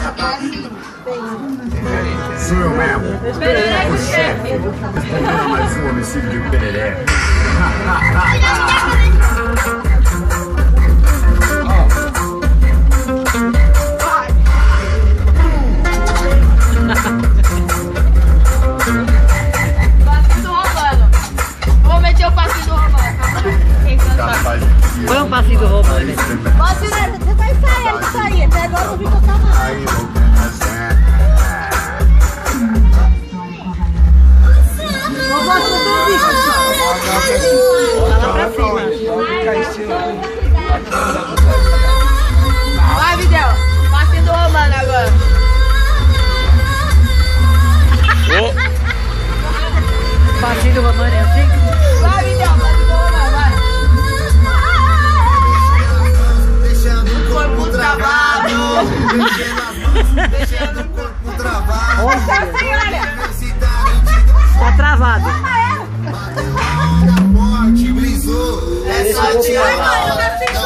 Sou eu mesmo. O chefe. Respondendo mais um homicídio de Pereré. Foi um passinho do Romano. Você vai ensaiando isso aí, até agora eu não vi tocar mais. Vai, Videl. Passinho do Romano agora. Passinho do Romano é assim? Vai, Videl. Passinho do Romano, vai. Deixando o corpo travado. Deixando o corpo travado. Tá travado. A morte brisou. É só te amar.